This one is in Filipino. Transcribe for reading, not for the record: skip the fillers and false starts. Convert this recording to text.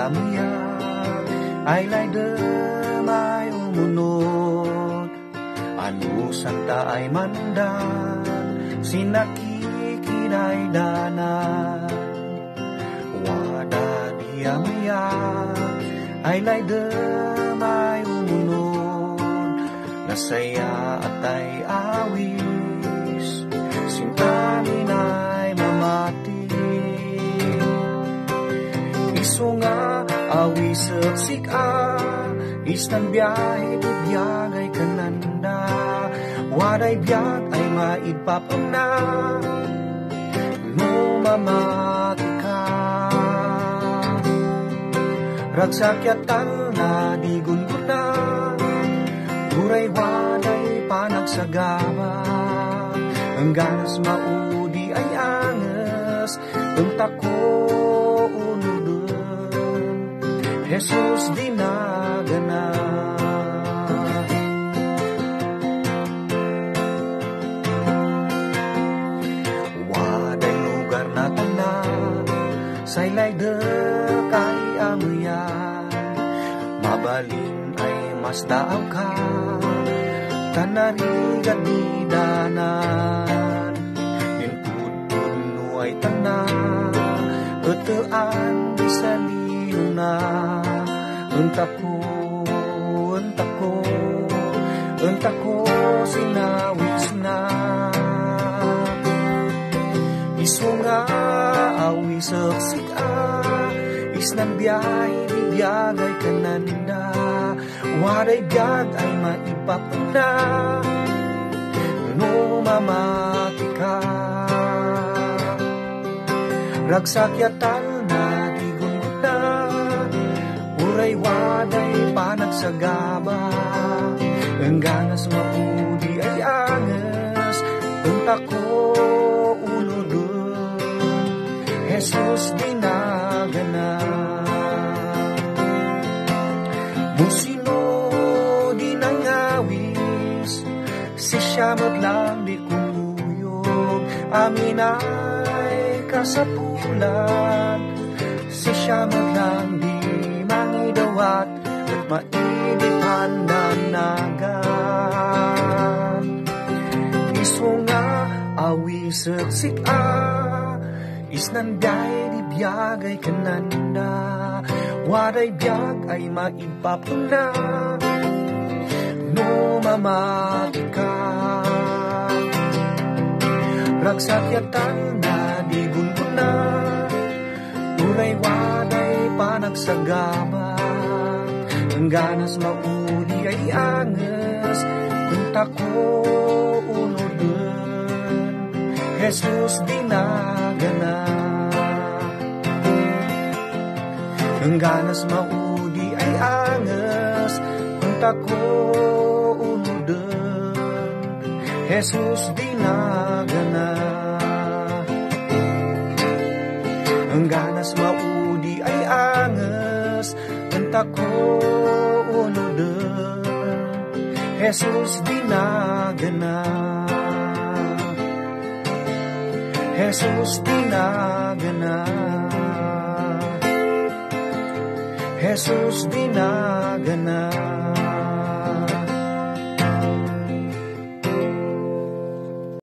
amaya ay lay demay umunod. Anu santa ay mandan sinakikinay danan. Wada di amaya ay lay demay umunod. Nasaya at ay awis sintamin ay mamati. Isu nga awis sika isnan biyahe di biyagay kananda. Waday biyag ay maipapamna no mamati ka. Ragsakyatan na di gunduna uray waday panagsagama. Ang ganas maudi ay angas unta ko unudun. Jesus dinagana. Waday lugar na tanda saylay dekay amayan. Mabalin ay mas daaw ka tanarigat di danan. Din puno ay tanan etean di salina. Unta ko sinawis na. Isu nga awis sika isnan biyahe di biyagay kananda. Waday biyag ay maipapuna no mamati ka. Ragsakyatan na di gunduna uray waday panagsagaba. Ang ganas maudi ay angas unta ko unudun. Jesus dinagana. Musino di nangawis si siyamot lang di kumuyog. Amin ay kasapulan si siyamot lang di mangidawat at mainipan danagan. Isu nga awis sika isnan biyay di biyagay kananda. Waday biyag ay maipapuna no mamati ka. Ragsakyatan na di gunduna uray waday panagsagama. Ang ganas maudi ay angas unta ko unudun. Jesus dinagana. Ang ganas maudi ay angas unta ko unudun. Jesus dinagana. Ang ganas maudi ay angas unta ko unudun. Jesus dinagana. Jesus dinagana. Jesus dinagana.